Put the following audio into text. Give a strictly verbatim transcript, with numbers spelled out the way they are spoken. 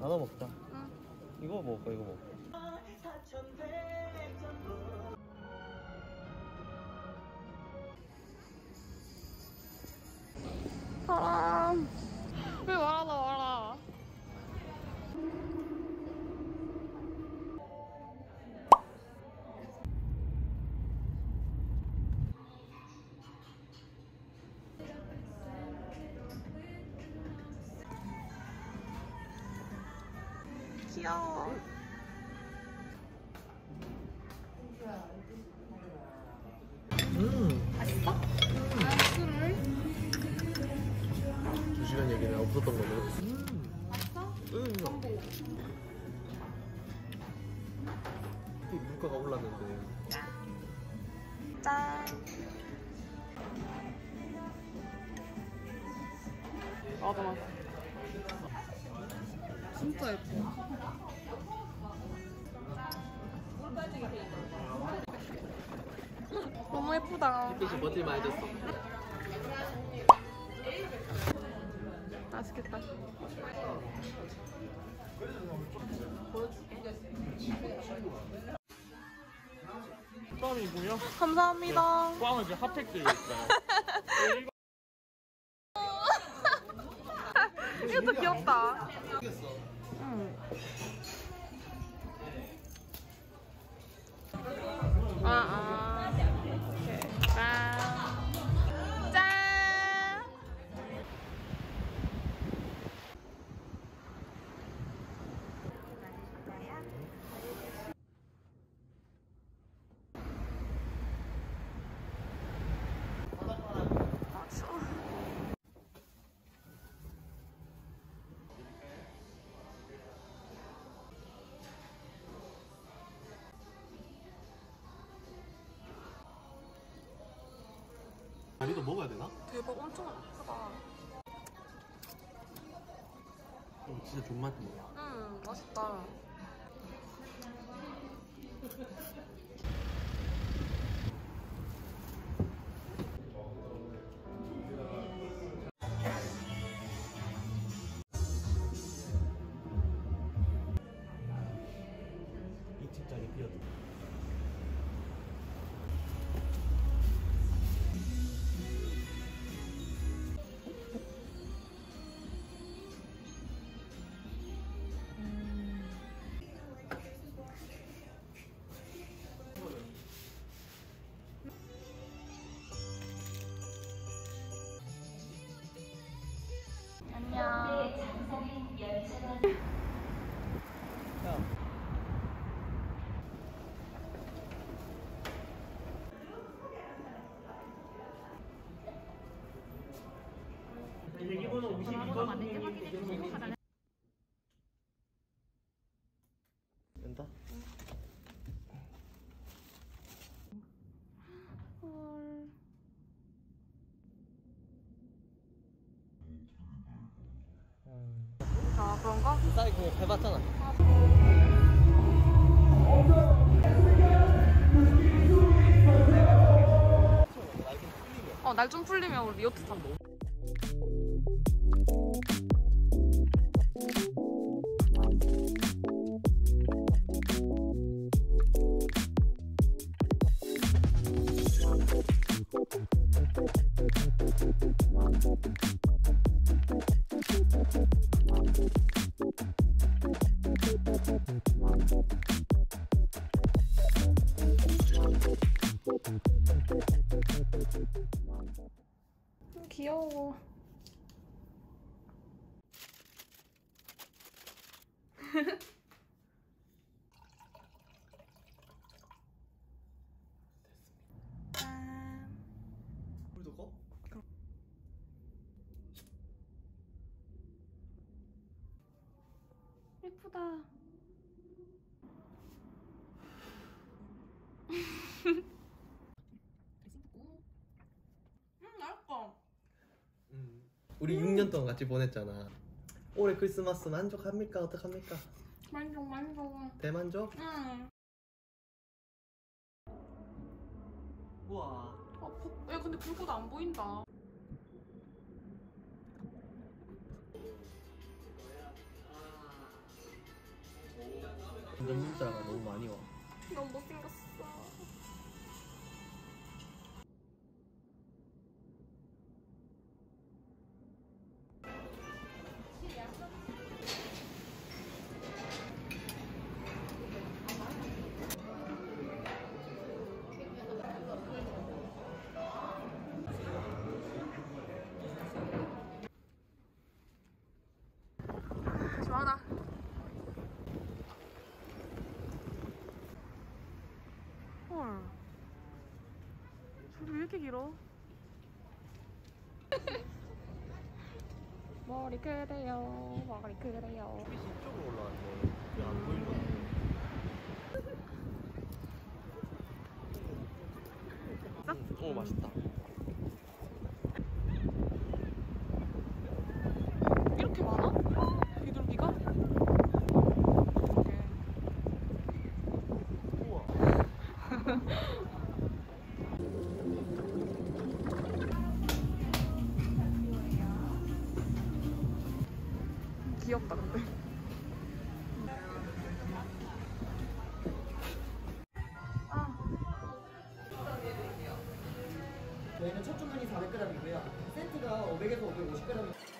나눠 먹자. 응. 이거 먹을까 이거 먹을까? 사람 왜 말하다 말아. 귀여워. 음. 맛있어? 아이스를? 두 시간 얘기는 없었던 거네. 음. 맛있어? 응. 전복. 또 물가가 올랐는데. 짠. 맞아 맞아. 진짜 예뻐. 너무 예쁘다. 햇빛이 버틸 많이 졌어. 맛있겠다. 껌이고요. 감사합니다. 네, 꽝은 이제 핫팩들이 있어요. 이것도 귀엽다. 응. 아, 아. 오케이. 짠. 짠. 아, 추워. 다리도 먹어야 되나? 대박, 엄청 크다. 음, 진짜 존맛이야. 응, 맛있다. 이 집짜리 비어도. 안녕. 대기번호 오십이 번. 된다? 헐. 아, 그런가? 쌀 그거 해봤잖아. 어, 날 좀 풀리면 우리 요트 타고. 귀여워. 짠. 물도 꺼? 예쁘다. 음, 맛있어. 음. 우리 육 년 동안 같이 보냈잖아. 올해 크리스마스 만족합니까? 어떡합니까? 만족, 만족. 대만족? 응. 우와. 아, 부... 야, 근데 불꽃 안 보인다. 부정 문자가 너무 많이 와. 너무 못생겼어. 좋아라. 헐. 줄이 왜 이렇게 길어? 머리 그래요. 머리 그래요. 빛이 이쪽으로 올라왔네. 왜안 보이려? 음, 오 맛있다. 이렇게 많아? 비둘기가? 우와. 귀엽다 근데. 저희는 첫 주문이 사백 그램이고요. 세트가 오백에서 오백오십 그램.